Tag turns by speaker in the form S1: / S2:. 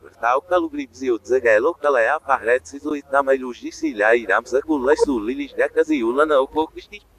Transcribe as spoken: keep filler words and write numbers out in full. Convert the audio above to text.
S1: Taukalugribzio dzegelo kalea parretsizo itamailugi silha iramsa kulai sulilis decas e ulana okokisti.